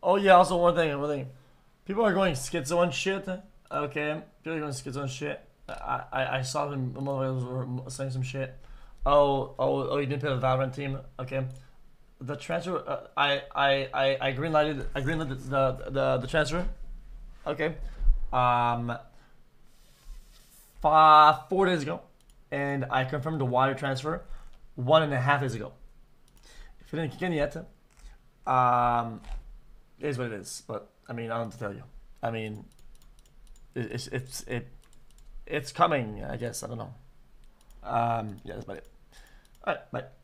Oh yeah, also one thing. People are going schizo and shit. Okay, people are going schizo and shit. I saw them. Were saying some shit. Oh, you didn't play the Valorant team. Okay, the transfer. I greenlighted. I greenlighted the transfer. Okay, um, 4 days ago, and I confirmed the wire transfer 1.5 days ago. If it didn't kick in yet, it is what it is. But I mean, I don't know what to tell you. I mean, it's coming. I guess I don't know. Yeah, that's about it. All right, bye.